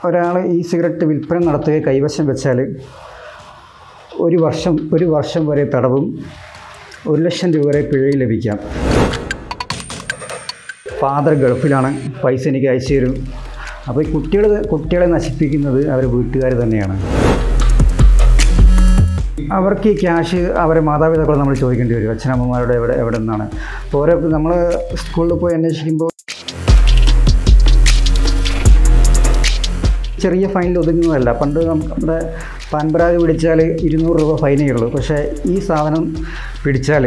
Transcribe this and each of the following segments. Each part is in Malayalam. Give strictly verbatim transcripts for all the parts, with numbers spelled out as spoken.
ഒരാൾ ഈ സിഗരറ്റ് വിൽപ്പന നടത്തുകയോ കൈവശം വെച്ചാൽ ഒരു വർഷം ഒരു വർഷം വരെ തടവും ഒരു ലക്ഷം രൂപ വരെ പിഴയും ലഭിക്കാം. ഫാദർ ഗൾഫിലാണ്, പൈസ എനിക്ക് അയച്ചു തരും. അപ്പോൾ ഈ കുട്ടികൾ കുട്ടികളെ നശിപ്പിക്കുന്നത് അവരുടെ വീട്ടുകാർ തന്നെയാണ്. അവർക്ക് ഈ ക്യാഷ് അവരെ മാതാപിതാക്കളെ നമ്മൾ ചോദിക്കേണ്ടി വരും. അച്ഛനമ്മമാരുടെ എവിടെ എവിടെ നിന്നാണ്. അപ്പോൾ ഓരോ നമ്മൾ സ്കൂളിൽ പോയി അന്വേഷിക്കുമ്പോൾ ചെറിയ ഫൈനിൽ ഒതുങ്ങുന്നതല്ല. പണ്ട് നമ്മുടെ പാൻപരാഗ് പിടിച്ചാൽ ഇരുന്നൂറ് രൂപ ഫൈനേ ഉള്ളൂ. പക്ഷേ ഈ സാധനം പിടിച്ചാൽ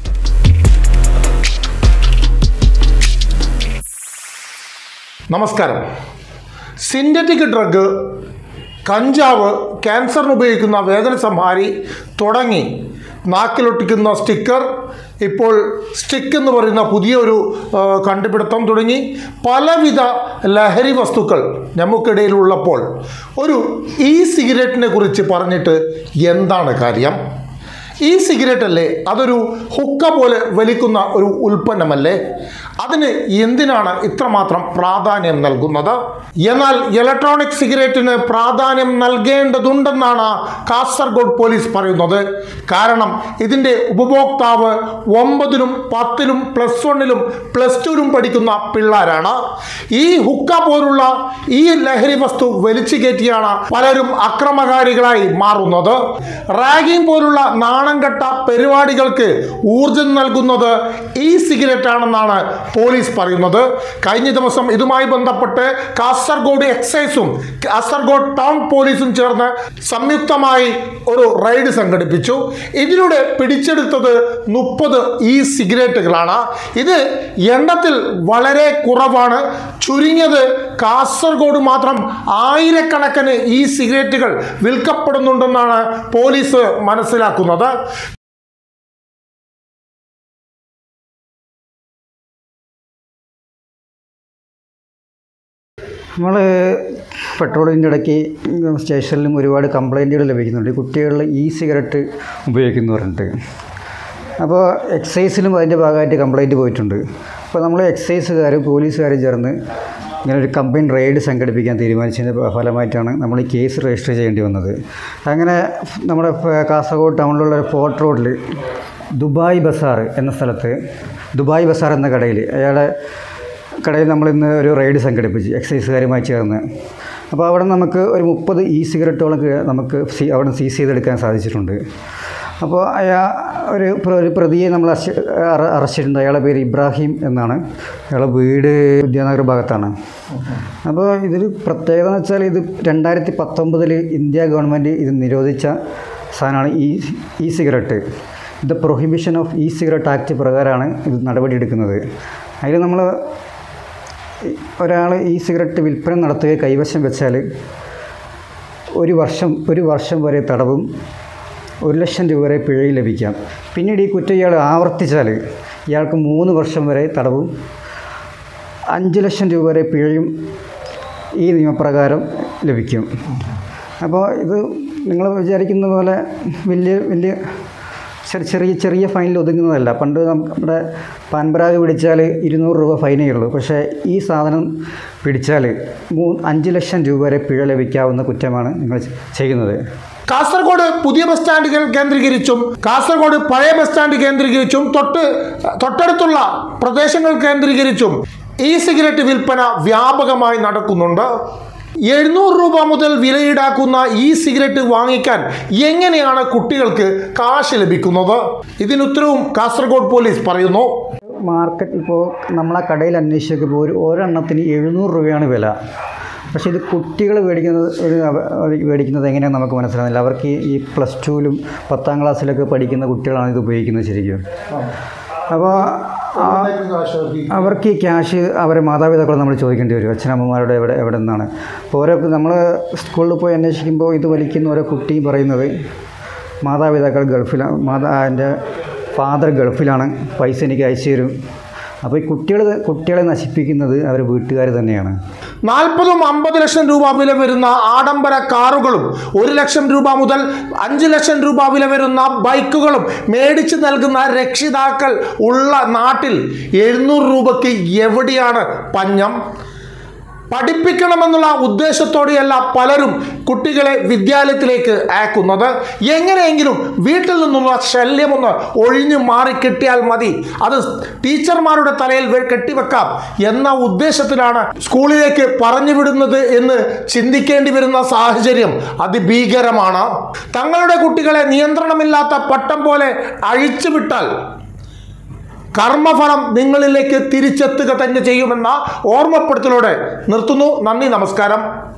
നമസ്കാരം. സിന്തറ്റിക് ഡ്രഗ്, കഞ്ചാവ്, ക്യാൻസറിന് ഉപയോഗിക്കുന്ന വേദന സംഹാരി തുടങ്ങി നാക്കിലൊട്ടിക്കുന്ന സ്റ്റിക്കർ, ഇപ്പോൾ സ്റ്റിക്ക് എന്ന് പറയുന്ന പുതിയൊരു കണ്ടുപിടുത്തം തുടങ്ങി പലവിധ ലഹരി വസ്തുക്കൾ നമുക്കിടയിലുള്ളപ്പോൾ ഒരു ഇ സിഗരറ്റിനെ കുറിച്ച് പറഞ്ഞിട്ട് എന്താണ് കാര്യം? ഈ സിഗരറ്റ് അല്ലേ, അതൊരു ഹുക്ക പോലെ വലിക്കുന്ന ഒരു ഉൽപ്പന്നമല്ലേ? അതിന് എന്തിനാണ് ഇത്രമാത്രം പ്രാധാന്യം നൽകുന്നത്? എന്നാൽ ഇലക്ട്രോണിക് സിഗരറ്റിന് പ്രാധാന്യം നൽകേണ്ടതുണ്ടെന്നാണ് കാസർഗോഡ് പോലീസ് പറയുന്നത്. കാരണം ഇതിൻ്റെ ഉപഭോക്താവ് ഒമ്പതിലും പത്തിലും പ്ലസ് വണ്ണിലും പ്ലസ് ടുവിലും പഠിക്കുന്ന പിള്ളേരാണ്. ഈ ഹുക്ക പോലുള്ള ഈ ലഹരി വസ്തു വലിച്ചു കയറ്റിയാണ് പലരും അക്രമകാരികളായി മാറുന്നത്. റാഗിംഗ് പോലുള്ള നാണംകെട്ട പരിപാടികൾക്ക് ഊർജം നൽകുന്നത് ഈ സിഗരറ്റ് ആണെന്നാണ് പോലീസ് പറയുന്നത്. കഴിഞ്ഞ ദിവസം ഇതുമായി ബന്ധപ്പെട്ട് കാസർഗോഡ് എക്സൈസും കാസർഗോഡ് ടൗൺ പോലീസും ചേർന്ന് സംയുക്തമായി ഒരു റെയ്ഡ് സംഘടിപ്പിച്ചു. ഇതിലൂടെ പിടിച്ചെടുത്തത് മുപ്പത് ഈ സിഗരറ്റുകളാണ്. ഇത് എണ്ണത്തിൽ വളരെ കുറവാണ്. ചുരുങ്ങിയത് കാസർഗോഡ് മാത്രം ആയിരക്കണക്കിന് ഈ സിഗരറ്റുകൾ വിൽക്കപ്പെടുന്നുണ്ടെന്നാണ് പോലീസ് മനസ്സിലാക്കുന്നത്. നമ്മൾ പെട്രോളിൻ്റെ ഇടയ്ക്ക് സ്റ്റേഷനിലും ഒരുപാട് കംപ്ലൈൻറ്റുകൾ ലഭിക്കുന്നുണ്ട്, കുട്ടികളിൽ ഇ സിഗരറ്റ് ഉപയോഗിക്കുന്നു പറഞ്ഞിട്ട്. അപ്പോൾ എക്സൈസിലും അതിൻ്റെ ഭാഗമായിട്ട് കംപ്ലൈൻറ്റ് പോയിട്ടുണ്ട്. അപ്പോൾ നമ്മൾ എക്സൈസുകാരും പോലീസുകാരും ചേർന്ന് ഇങ്ങനെ ഒരു കമ്പൈൻ റെയ്ഡ് സംഘടിപ്പിക്കാൻ തീരുമാനിച്ചതിൻ്റെ ഫലമായിട്ടാണ് നമ്മൾ ഈ കേസ് രജിസ്റ്റർ ചെയ്യേണ്ടി വന്നത്. അങ്ങനെ നമ്മുടെ കാസർഗോഡ് ടൗണിലുള്ള ഫോർട്ട് റോഡിൽ ദുബായ് ബസാർ എന്ന സ്ഥലത്ത്, ദുബായ് ബസാർ എന്ന കടയിൽ അയാളെ കടയിൽ നമ്മളിന്ന് ഒരു റെയ്ഡ് സംഘടിപ്പിച്ച് എക്സൈസുകാരുമായി ചേർന്ന്. അപ്പോൾ അവിടെ നമുക്ക് ഒരു മുപ്പത് ഇ സിഗരറ്റോളം നമുക്ക് സീ അവിടെ സീസ് ചെയ്തെടുക്കാൻ സാധിച്ചിട്ടുണ്ട്. അപ്പോൾ അയാൾ ഒരു ഒരു പ്രതിയെ നമ്മൾ അറസ്റ്റ് ചെയ്തിട്ടുണ്ട്. അയാളുടെ പേര് ഇബ്രാഹിം എന്നാണ്. അയാളുടെ വീട് വിദ്യാനഗർ ഭാഗത്താണ്. അപ്പോൾ ഇതിൽ പ്രത്യേകത എന്ന് വെച്ചാൽ ഇത് രണ്ടായിരത്തി പത്തൊമ്പതിൽ ഇന്ത്യ ഗവൺമെൻറ് ഇത് നിരോധിച്ച സാധനമാണ് ഈ e cigarette. The prohibition of e cigarette act പ്രകാരമാണ് ഇത് നടപടിയെടുക്കുന്നത്. അതിൽ നമ്മൾ ഒരാൾ ഈ സിഗരറ്റ് വിൽപ്പന നടത്തുകയോ കൈവശം വെച്ചാൽ ഒരു വർഷം ഒരു വർഷം വരെ തടവും ഒരു ലക്ഷം രൂപ വരെ പിഴയും ലഭിക്കാം. പിന്നീട് ഈ കുറ്റം ഇയാൾ ആവർത്തിച്ചാൽ ഇയാൾക്ക് മൂന്ന് വർഷം വരെ തടവും അഞ്ച് ലക്ഷം രൂപ വരെ പിഴയും ഈ നിയമപ്രകാരം ലഭിക്കും. അപ്പോൾ ഇത് നിങ്ങൾ വിചാരിക്കുന്ന പോലെ വലിയ വലിയ ചെറിയ ചെറിയ ഫൈനിൽ ഒതുങ്ങുന്നതല്ല. പണ്ട് നമ്മുടെ പാൻപരാഗ് പിടിച്ചാൽ ഇരുന്നൂറ് രൂപ ഫൈനേ ഉള്ളൂ. പക്ഷേ ഈ സാധനം പിടിച്ചാൽ മൂ അഞ്ച് ലക്ഷം രൂപ വരെ പിഴ ലഭിക്കാവുന്ന കുറ്റമാണ് നിങ്ങൾ ചെയ്യുന്നത്. കാസർഗോഡ് പുതിയ ബസ് സ്റ്റാൻഡുകൾ കേന്ദ്രീകരിച്ചും കാസർഗോഡ് പഴയ ബസ് സ്റ്റാൻഡ് കേന്ദ്രീകരിച്ചും തൊട്ട് തൊട്ടടുത്തുള്ള പ്രദേശങ്ങൾ കേന്ദ്രീകരിച്ചും ഈ സിഗരറ്റ് വിൽപ്പന വ്യാപകമായി നടക്കുന്നുണ്ട്. എഴുന്നൂറ് രൂപ മുതൽ വില ഈടാക്കുന്ന ഈ സിഗരറ്റ് വാങ്ങിക്കാൻ എങ്ങനെയാണ് കുട്ടികൾക്ക് കാശ് ലഭിക്കുന്നത്? ഇതിനുത്തരവും കാസർഗോഡ് പോലീസ് പറയുന്നു. മാർക്കറ്റ് ഇപ്പോൾ നമ്മളെ കടയിൽ അന്വേഷിച്ചപ്പോൾ ഒരു ഒരെണ്ണത്തിന് എഴുന്നൂറ് രൂപയാണ് വില. പക്ഷേ ഇത് കുട്ടികൾ മേടിക്കുന്നത് ഒരു മേടിക്കുന്നത് എങ്ങനെയാണെന്ന് നമുക്ക് മനസ്സിലാകുന്നില്ല. അവർക്ക് ഈ പ്ലസ് ടുവിലും പത്താം ക്ലാസ്സിലൊക്കെ പഠിക്കുന്ന കുട്ടികളാണ് ഇത് ഉപയോഗിക്കുന്നത് ശരിക്കും. അപ്പോൾ അവർക്ക് ഈ ക്യാഷ് അവരെ മാതാപിതാക്കളെ നമ്മൾ ചോദിക്കേണ്ടി വരും. അച്ഛനമ്മമാരുടെ എവിടെ എവിടെ നിന്നാണ്. അപ്പോൾ ഓരോ നമ്മൾ സ്കൂളിൽ പോയി അന്വേഷിക്കുമ്പോൾ ഇത് വലിക്കുന്ന ഓരോ കുട്ടിയും പറയുന്നത് മാതാപിതാക്കൾ ഗൾഫിലാണ്, മാതാ എൻ്റെ ഫാദർ ഗൾഫിലാണ്, പൈസ എനിക്ക് അയച്ചു തരും. അപ്പോൾ ഈ കുട്ടികൾ കുട്ടികളെ നശിപ്പിക്കുന്നത് അവരുടെ വീട്ടുകാർ തന്നെയാണ്. നാൽപ്പതും അമ്പത് ലക്ഷം രൂപ വില വരുന്ന ആഡംബര കാറുകളും ഒരു ലക്ഷം രൂപ മുതൽ അഞ്ച് ലക്ഷം രൂപ വില വരുന്ന ബൈക്കുകളും മേടിച്ച് നൽകുന്ന രക്ഷിതാക്കൾ ഉള്ള നാട്ടിൽ എഴുന്നൂറ് രൂപയ്ക്ക് എവിടെയാണ് പഞ്ഞം? പഠിപ്പിക്കണമെന്നുള്ള ഉദ്ദേശത്തോടെയല്ല പലരും കുട്ടികളെ വിദ്യാലയത്തിലേക്ക് അയക്കുന്നത്. എങ്ങനെയെങ്കിലും വീട്ടിൽ നിന്നുള്ള ശല്യമൊന്ന് ഒഴിഞ്ഞു മാറി കിട്ടിയാൽ മതി, അത് ടീച്ചർമാരുടെ തലയിൽ കെട്ടിവെക്കാം എന്ന ഉദ്ദേശത്തിലാണ് സ്കൂളിലേക്ക് പറഞ്ഞു വിടുന്നത് എന്ന് ചിന്തിക്കേണ്ടി വരുന്ന സാഹചര്യം അതിഭീകരമാണ്. തങ്ങളുടെ കുട്ടികളെ നിയന്ത്രണമില്ലാത്ത പട്ടം പോലെ അഴിച്ചുവിട്ടാൽ കർമ്മഫലം നിങ്ങളിലേക്ക് തിരിച്ചെത്തുക തന്നെ ചെയ്യുമെന്ന ഓർമ്മപ്പെടുത്തലോടെ നിർത്തുന്നു. നന്ദി, നമസ്കാരം.